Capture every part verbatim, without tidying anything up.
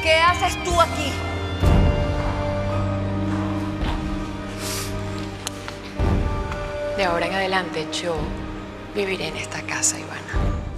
¿Qué haces tú aquí? De ahora en adelante yo viviré en esta casa, Ivana.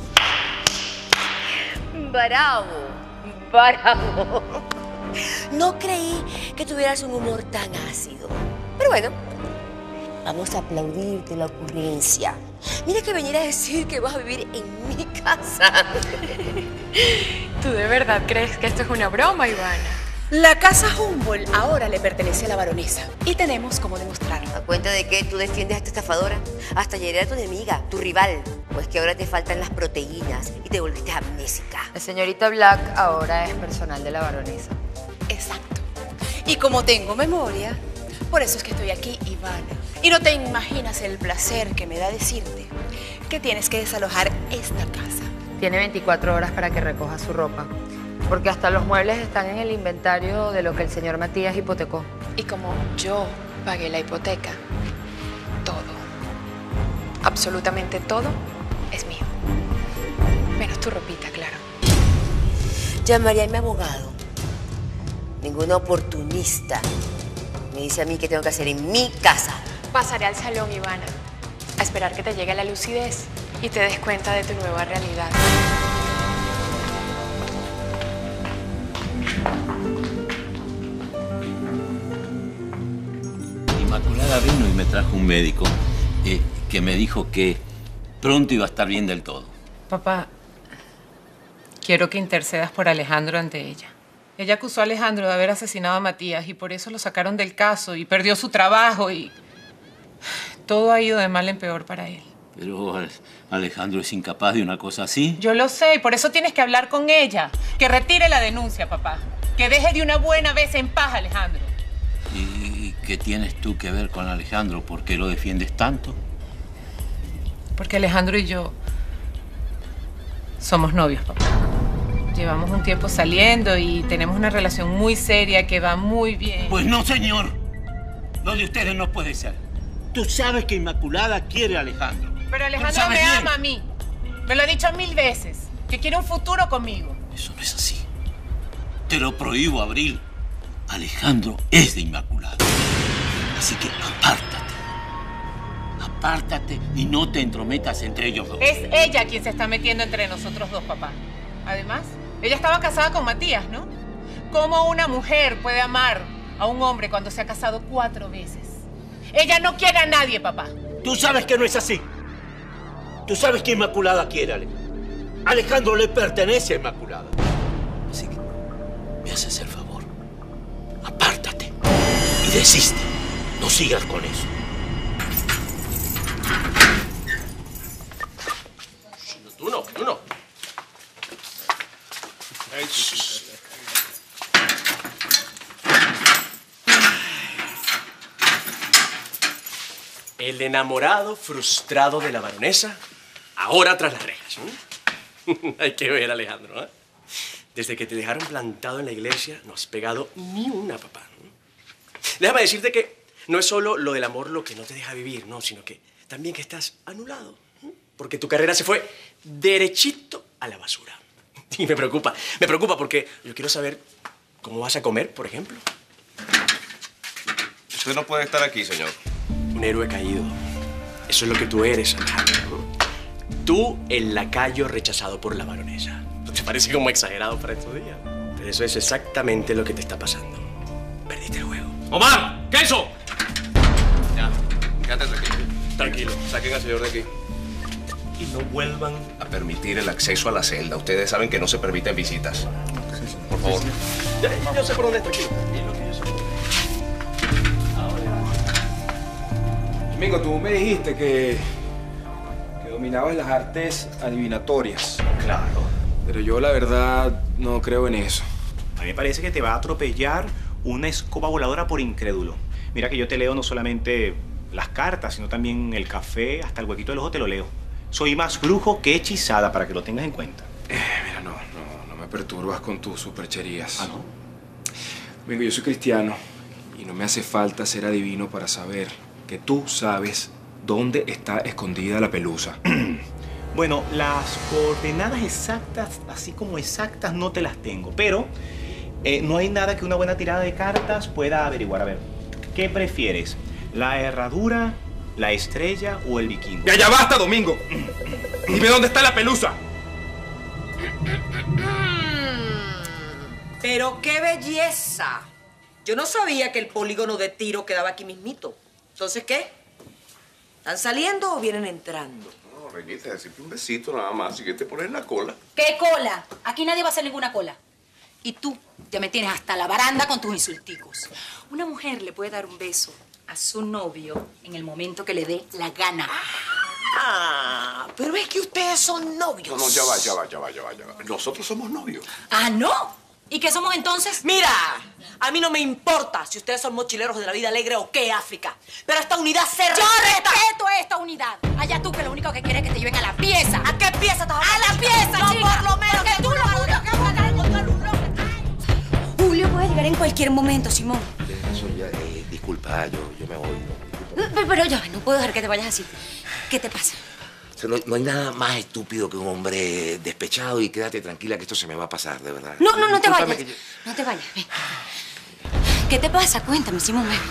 Bravo, bravo. No creí que tuvieras un humor tan ácido. Pero bueno, vamos a aplaudirte la ocurrencia. Mira que venir a decir que vas a vivir en mi casa. ¿Tú de verdad crees que esto es una broma, Ivana? La casa Humboldt ahora le pertenece a la baronesa y tenemos cómo demostrarlo. ¿A cuenta de que tú defiendes a esta estafadora? Hasta ayer era tu enemiga, tu rival. Pues que ahora te faltan las proteínas y te volviste amnésica. La señorita Black ahora es personal de la baronesa. Exacto. Y como tengo memoria, por eso es que estoy aquí, Ivana. Y no te imaginas el placer que me da decirte que tienes que desalojar esta casa. Tiene veinticuatro horas para que recoja su ropa, porque hasta los muebles están en el inventario de lo que el señor Matías hipotecó. Y como yo pagué la hipoteca, todo, absolutamente todo, es mío. Menos tu ropita, claro. Llamaría a mi abogado. Ninguna oportunista me dice a mí qué tengo que hacer en mi casa. Pasaré al salón, Ivana, a esperar que te llegue la lucidez y te des cuenta de tu nueva realidad. Inmaculada vino y me trajo un médico eh, que me dijo que pronto iba a estar bien del todo. Papá, quiero que intercedas por Alejandro ante ella. Ella acusó a Alejandro de haber asesinado a Matías y por eso lo sacaron del caso y perdió su trabajo y todo ha ido de mal en peor para él. Pero Alejandro es incapaz de una cosa así. Yo lo sé y por eso tienes que hablar con ella. Que retire la denuncia, papá. Que deje de una buena vez en paz, Alejandro. ¿Y qué tienes tú que ver con Alejandro? ¿Por qué lo defiendes tanto? Porque Alejandro y yo somos novios, papá. Llevamos un tiempo saliendo y tenemos una relación muy seria que va muy bien. Pues no, señor. Lo de ustedes no puede ser. Tú sabes que Inmaculada quiere a Alejandro. Pero Alejandro me ama a mí. Me lo ha dicho mil veces. Que quiere un futuro conmigo. Eso no es así. Te lo prohíbo, Abril. Alejandro es de Inmaculada. Así que apártate. Apártate y no te entrometas entre ellos dos. Es ella quien se está metiendo entre nosotros dos, papá. Además, ella estaba casada con Matías, ¿no? ¿Cómo una mujer puede amar a un hombre cuando se ha casado cuatro veces? Ella no quiere a nadie, papá. Tú sabes que no es así. Tú sabes que Inmaculada quiere a Alejandro. Alejandro le pertenece a Inmaculada. Así que me haces el favor. Apártate y desiste. No sigas con eso. Tú no, tú no. El enamorado frustrado de la baronesa, ahora tras las rejas. ¿eh? Hay que ver, Alejandro. ¿eh? Desde que te dejaron plantado en la iglesia, no has pegado ni una, papá. ¿eh? Déjame decirte que no es solo lo del amor lo que no te deja vivir, no, sino que también que estás anulado. ¿eh? Porque tu carrera se fue derechito a la basura. Y me preocupa, me preocupa porque yo quiero saber cómo vas a comer, por ejemplo. Usted no puede estar aquí, señor. Un héroe caído. Eso es lo que tú eres, Alejandro. Tú, el lacayo rechazado por la baronesa. ¿No te parece como exagerado para estos días? Pero eso es exactamente lo que te está pasando. Perdiste el juego. ¡Omar! ¡Queso! Ya, quédate tranquilo. Tranquilo. Saquen al señor de aquí. Y no vuelvan A permitir el acceso a la celda. Ustedes saben que no se permiten visitas. Por favor. Ya, yo sé por dónde es, tranquilo. Tranquilo, que yo sé. Domingo, tú me dijiste que, que dominabas las artes adivinatorias. Claro. Pero yo, la verdad, no creo en eso. A mí me parece que te va a atropellar una escoba voladora por incrédulo. Mira que yo te leo no solamente las cartas, sino también el café, hasta el huequito del ojo te lo leo. Soy más brujo que hechizada, para que lo tengas en cuenta. Eh, mira, no, no, no me perturbas con tus supercherías. ¿Ah, no? Domingo, yo soy cristiano y no me hace falta ser adivino para saber que tú sabes dónde está escondida la pelusa. Bueno, las coordenadas exactas, así como exactas, no te las tengo, pero eh, no hay nada que una buena tirada de cartas pueda averiguar. A ver, ¿qué prefieres? ¿La herradura, la estrella o el vikingo? ¡Ya, ya basta, Domingo! Dime dónde está la pelusa. Pero qué belleza. Yo no sabía que el polígono de tiro quedaba aquí mismito. Entonces, ¿qué? ¿Están saliendo o vienen entrando? No, Reñita, decirte un besito nada más y que te pones la cola. ¿Qué cola? Aquí nadie va a hacer ninguna cola. Y tú ya me tienes hasta la baranda con tus insulticos. Una mujer le puede dar un beso a su novio en el momento que le dé la gana. Ah, pero es que ustedes son novios. No, no, ya va, ya va, ya va, ya va, ya va. Nosotros somos novios. ¿Ah, no? ¿Y qué somos entonces? Mira, a mí no me importa si ustedes son mochileros de la vida alegre o qué, África. Pero esta unidad se respeta. ¡Yo respeto esta unidad! Allá tú que lo único que quieres es que te lleven a la pieza. ¿A qué pieza estás hablando? ¡A la pieza, no, chica! por lo menos Porque que tú lo único que vas a dar contra el Julio. Julio puede llegar en cualquier momento, Simón. Eso ya, eh, disculpa, yo, yo me voy. ¿no? Pero, pero yo no puedo dejar que te vayas así. ¿Qué te pasa? O sea, no, no hay nada más estúpido que un hombre despechado y quédate tranquila que esto se me va a pasar, de verdad. No, no, no te Discúlpame vayas. que yo- No te vayas. Ven. ¿Qué te pasa? Cuéntame, Simón. Ven.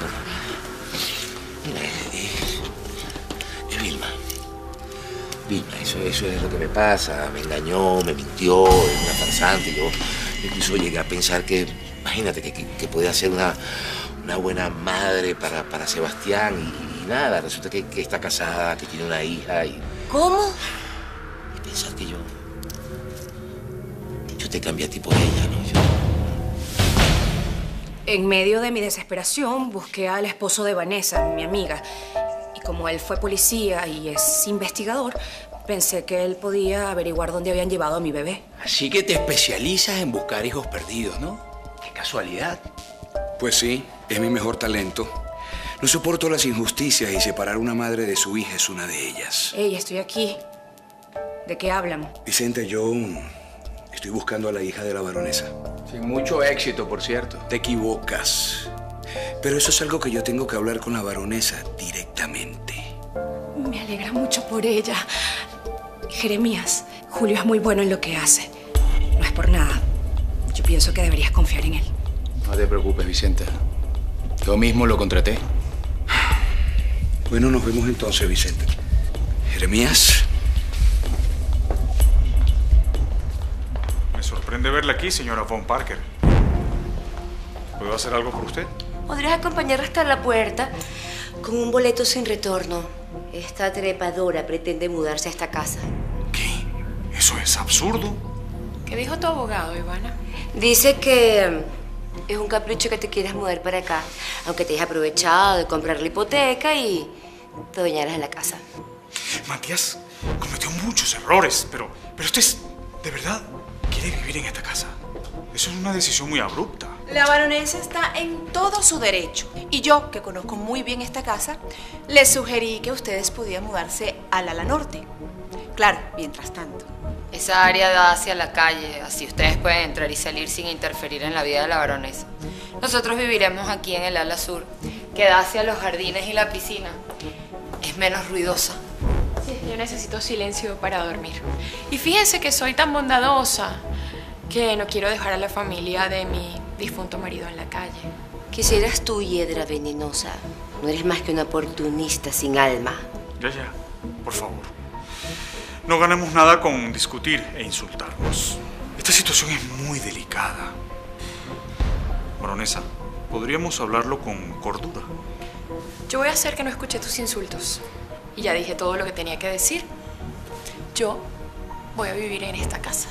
Mira, eh, es Vilma. Vilma, eso, eso es lo que me pasa. Me engañó, me mintió, es una farsante. Yo incluso llegué a pensar que, imagínate, que, que, que podía ser una, una buena madre para, para Sebastián y, y nada. Resulta que, que está casada, que tiene una hija y... ¿Cómo? Y pensar que yo... Yo te cambié a ti por ella, ¿no? Yo... En medio de mi desesperación, busqué al esposo de Vanessa, mi amiga. Y como él fue policía y es investigador, pensé que él podía averiguar dónde habían llevado a mi bebé. Así que te especializas en buscar hijos perdidos, ¿no? Qué casualidad. Pues sí, es mi mejor talento. No soporto las injusticias y separar una madre de su hija es una de ellas. Ey, estoy aquí. ¿De qué hablan? Vicente, yo estoy buscando a la hija de la baronesa. Sin mucho éxito, por cierto. Te equivocas. Pero eso es algo que yo tengo que hablar con la baronesa directamente. Me alegra mucho por ella. Jeremías, Julio es muy bueno en lo que hace. No es por nada. Yo pienso que deberías confiar en él. No te preocupes, Vicenta. Yo mismo lo contraté. Bueno, nos vemos entonces, Vicente. Jeremías. Me sorprende verla aquí, señora Von Parker. ¿Puedo hacer algo por usted? ¿Podrías acompañar hasta la puerta con un boleto sin retorno? Esta trepadora pretende mudarse a esta casa. Eso es absurdo. ¿Qué dijo tu abogado, Ivana? Dice que es un capricho que te quieras mudar para acá, aunque te hayas aprovechado de comprar la hipoteca y te bañaras en la casa. Matías cometió muchos errores, pero, pero usted es, de verdad quiere vivir en esta casa. Eso es una decisión muy abrupta. La baronesa está en todo su derecho. Y yo, que conozco muy bien esta casa, les sugerí que ustedes podían mudarse al ala norte. Claro, mientras tanto. Esa área da hacia la calle, así ustedes pueden entrar y salir sin interferir en la vida de la baronesa. Nosotros viviremos aquí en el ala sur, que da hacia los jardines y la piscina. Es menos ruidosa. Sí, yo necesito silencio para dormir. Y fíjense que soy tan bondadosa que no quiero dejar a la familia de mi difunto marido en la calle. Quisieras tú, hiedra venenosa. No eres más que una oportunista sin alma. Ya, ya, por favor. No ganamos nada con discutir e insultarnos. Esta situación es muy delicada. Baronesa, podríamos hablarlo con cordura. Yo voy a hacer que no escuche tus insultos. Y ya dije todo lo que tenía que decir. Yo voy a vivir en esta casa.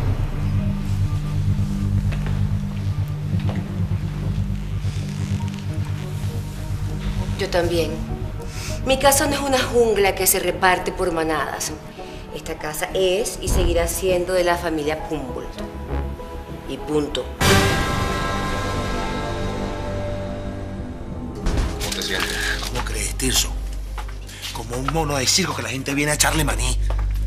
Yo también. Mi casa no es una jungla que se reparte por manadas. Esta casa es y seguirá siendo de la familia Humboldt. Y punto. ¿Cómo te sientes? ¿Cómo crees, Tirso? Como un mono de circo que la gente viene a echarle maní.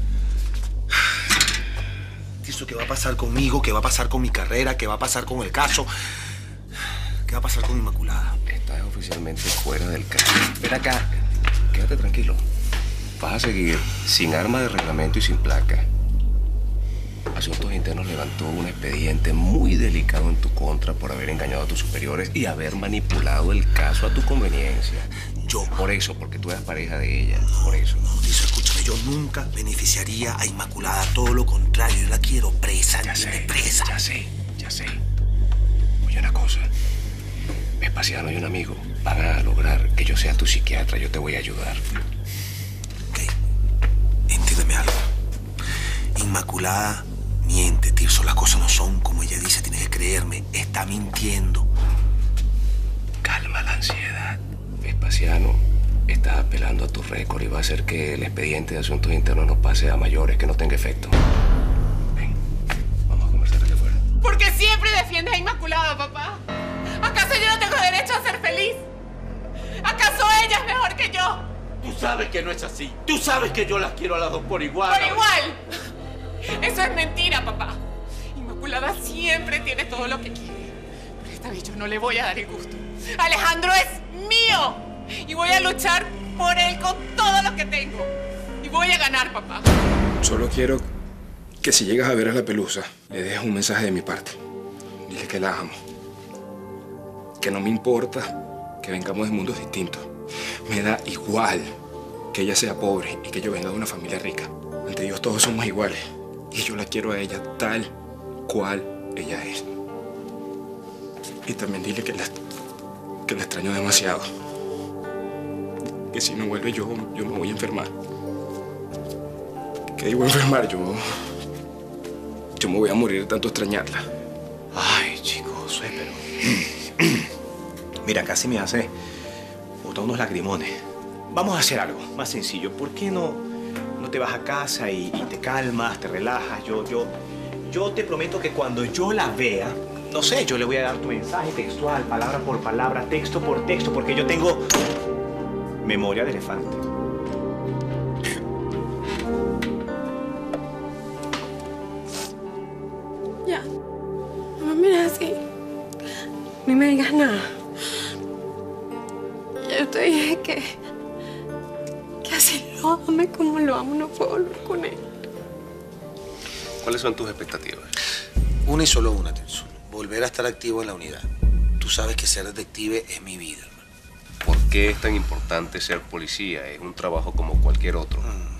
Tirso, ¿qué va a pasar conmigo? ¿Qué va a pasar con mi carrera? ¿Qué va a pasar con el caso? ¿Qué va a pasar con Inmaculada? Estás oficialmente fuera del caso. Ven acá. Quédate tranquilo. Vas a seguir sin arma de reglamento y sin placa. Asuntos Internos levantó un expediente muy delicado en tu contra por haber engañado a tus superiores y haber manipulado el caso a tu conveniencia. Yo. Por eso, porque tú eras pareja de ella. Por eso. Mauricio, escúchame, yo nunca beneficiaría a Inmaculada. Todo lo contrario, yo la quiero presa, Ya ¿entiendes? sé, Presa. ya sé, ya sé. Oye, una cosa. Vespasiano y un amigo van a lograr que yo sea tu psiquiatra. Yo te voy a ayudar. Ok. Entiéndeme algo. Inmaculada miente, Tirso. Las cosas no son como ella dice. Tienes que creerme. Está mintiendo. Calma la ansiedad. Vespasiano está apelando a tu récord y va a hacer que el expediente de Asuntos Internos no pase a mayores, que no tenga efecto. Ven, vamos a conversar aquí afuera. ¿Por qué siempre defiendes a Inmaculada, papá? ¿Acaso yo no tengo derecho a ser feliz? ¿Acaso ella es mejor que yo? Tú sabes que no es así. Tú sabes que yo las quiero a las dos por igual. ¡Por igual! Eso es mentira, papá. Inmaculada siempre tiene todo lo que quiere. Pero esta vez yo no le voy a dar el gusto. Alejandro es mío. Y voy a luchar por él con todo lo que tengo. Y voy a ganar, papá. Solo quiero que si llegas a ver a la Pelusa, le dejes un mensaje de mi parte. Dile que la amo. Que no me importa que vengamos de mundos distintos. Me da igual que ella sea pobre y que yo venga de una familia rica. Ante Dios todos somos iguales. Y yo la quiero a ella tal cual ella es. Y también dile que la, que la extraño demasiado. Que si no vuelve yo, yo me voy a enfermar. Que digo enfermar, yo... Yo me voy a morir de tanto extrañarla. Ay, chicos, pero... Mira, casi me hace botar unos lagrimones. Vamos a hacer algo más sencillo. ¿Por qué no, no te vas a casa y, y te calmas, te relajas? Yo, yo, yo te prometo que cuando yo la vea, no sé, yo le voy a dar tu mensaje textual, palabra por palabra, texto por texto, porque yo tengo memoria de elefante. Ya. No me mires así. Ni me digas nada. Yo te dije que... que así lo ame como lo amo, no puedo volver con él. ¿Cuáles son tus expectativas? Una y solo una, Tirso. Volver a estar activo en la unidad. Tú sabes que ser detective es mi vida, hermano. ¿Por qué es tan importante ser policía? Es un trabajo como cualquier otro. Mm.